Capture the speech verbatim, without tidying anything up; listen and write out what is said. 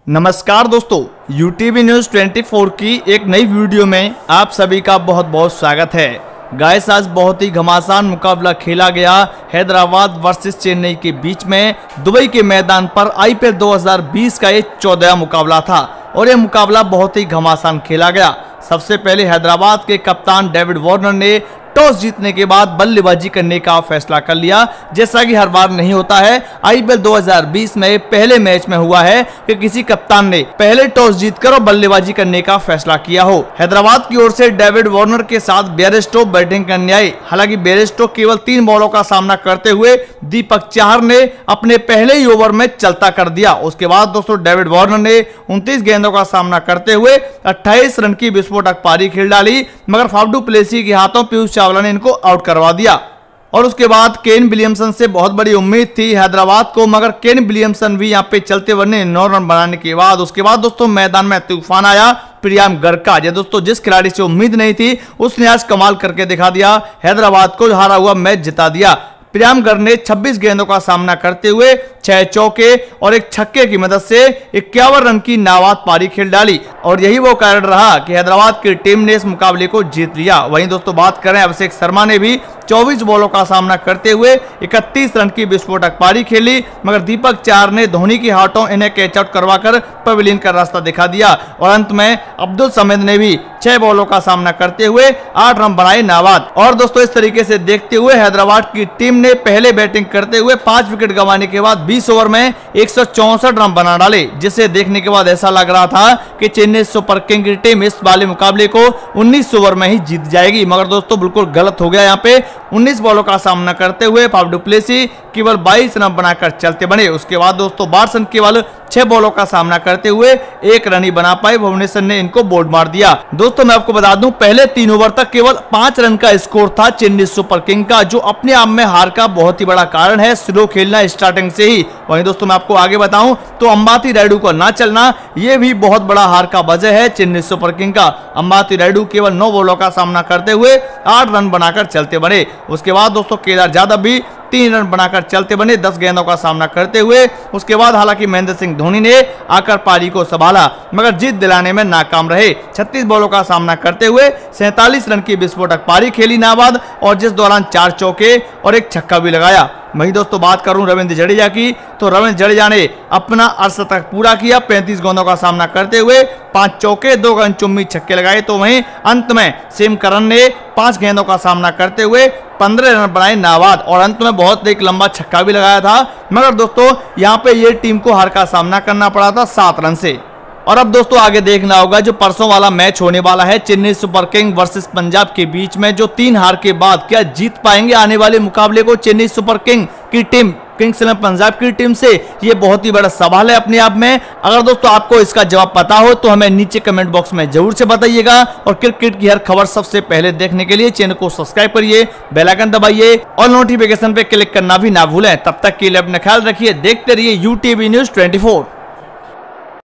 नमस्कार दोस्तों, UTV news चौबीस की एक नई वीडियो में आप सभी का बहुत बहुत स्वागत है। गाइस, आज बहुत ही घमासान मुकाबला खेला गया हैदराबाद वर्सेस चेन्नई के बीच में दुबई के मैदान पर आईपीएल दो हज़ार बीस का ये चौदहवां मुकाबला था और ये मुकाबला बहुत ही घमासान खेला गया। सबसे पहले हैदराबाद के कप्तान डेविड वार्नर ने टॉस जीतने के बाद बल्लेबाजी करने का फैसला कर लिया। जैसा कि हर बार नहीं होता है, आईपीएल दो हज़ार बीस में पहले मैच में हुआ है कि किसी कप्तान ने पहले टॉस जीतकर और बल्लेबाजी करने का फैसला किया हो। हैदराबाद की ओर से डेविड वार्नर के साथ बेयरस्टो बैटिंग करने आए। हालांकि बेयरस्टो केवल तीन बॉलों का सामना करते हुए दीपक चाहर ने अपने पहले ही ओवर में चलता कर दिया। उसके बाद दोस्तों डेविड वार्नर ने उनतीस गेंदों का सामना करते हुए अट्ठाईस रन की विस्फोटक पारी खेल डाली, मगर फाफ डू प्लेसी के हाथों पीयूष चावला ने इनको आउट करवा दिया। और उसके बाद केन विलियमसन से बहुत बड़ी उम्मीद थी हैदराबाद को, मगर केन विलियमसन भी यहां पे चलते बने नौ रन बनाने के बाद उसके बाद दोस्तों मैदान में तूफान आया। प्रियम गर्ग का, दोस्तों जिस खिलाड़ी से उम्मीद नहीं थी उसने आज कमाल करके दिखा दिया, हैदराबाद को हारा हुआ मैच जिता दिया। प्रियम गर्ग ने छब्बीस गेंदों का सामना करते हुए छह चौके और एक छक्के की मदद से इक्यावन रन की नाबाद पारी खेल डाली और यही वो कारण रहा कि हैदराबाद की टीम ने इस मुकाबले को जीत लिया। वहीं दोस्तों बात करें, अभिषेक शर्मा ने भी चौबीस बॉलों का सामना करते हुए इकतीस रन की विस्फोटक पारी खेली, मगर दीपक चाहर ने धोनी के हाथों इन्हें कैच आउट करवाकर पवेलियन का रास्ता दिखा दिया। और अंत में अब्दुल समेद ने भी छह बॉलों का सामना करते हुए आठ रन बनाए नाबाद। और दोस्तों इस तरीके से देखते हुए हैदराबाद की टीम ने पहले बैटिंग करते हुए पांच विकेट गंवाने के बाद बीस ओवर में एक सौ चौसठ रन बना डाले, जिसे देखने के बाद ऐसा लग रहा था कि चेन्नई सुपर किंग की टीम इस वाले मुकाबले को उन्नीस ओवर में ही जीत जाएगी। मगर दोस्तों बिल्कुल गलत हो गया। यहाँ पे उन्नीस बॉलों का सामना करते हुए फाफ डू प्लेसी केवल बाईस रन बनाकर चलते बने। उसके बाद दोस्तों बार्सन केवल छह बॉलों का सामना करते हुए एक रन ही बना पाए, भुवनेश्वर ने इनको बोल्ड मार दिया। दोस्तों मैं आपको बता दूं, पहले तीन ओवर तक केवल पांच रन का स्कोर था चेन्नई सुपर किंग का, जो अपने आप में हार का बहुत ही बड़ा कारण है, स्लो खेलना स्टार्टिंग से ही। वहीं दोस्तों मैं आपको आगे बताऊं तो अंबाती रायडू को ना चलना यह भी बहुत बड़ा हार का वजह है चेन्नई सुपर किंग का। अंबाती रायडू केवल नौ बॉलों का सामना करते हुए आठ रन बनाकर चलते बने। उसके बाद दोस्तों केदार यादव भी तीन रन बनाकर चलते बने दस गेंदों का सामना करते हुए। उसके बाद हालांकि महेंद्र सिंह धोनी ने आकर पारी को संभाला, मगर जीत दिलाने में नाकाम रहे। छत्तीस बॉलों का सामना करते हुए सैंतालीस रन की विस्फोटक पारी खेली नाबाद, और जिस दौरान चार चौके और एक छक्का भी लगाया। वहीं दोस्तों बात करूं रविंद्र जडेजा की, तो रविंद्र जडेजा ने अपना अर्धशतक पूरा किया, पैंतीस गेंदों का सामना करते हुए पांच चौके दो गनचुम्बी छक्के लगाए। तो वहीं अंत में सेम करन ने पांच गेंदों का सामना करते हुए पंद्रह रन बनाए नाबाद, और अंत में बहुत एक लंबा छक्का भी लगाया था। मगर दोस्तों यहाँ पे ये टीम को हार का सामना करना पड़ा था सात रन से। और अब दोस्तों आगे देखना होगा जो परसों वाला मैच होने वाला है Chennai super king versus Punjab के बीच में, जो तीन हार के बाद क्या जीत पाएंगे आने वाले मुकाबले को चेन्नई सुपर किंग की टीम किंग्स इलेवन पंजाब की टीम से, ये बहुत ही बड़ा सवाल है अपने आप में। अगर दोस्तों आपको इसका जवाब पता हो तो हमें नीचे कमेंट बॉक्स में जरूर से बताइएगा, और क्रिकेट की हर खबर सबसे पहले देखने के लिए चैनल को सब्सक्राइब करिए, बेल आइकन दबाइए और नोटिफिकेशन पे क्लिक करना भी ना भूलें। तब तक के लिए अपना ख्याल रखिए, देखते रहिए यूटीवी न्यूज़ चौबीस।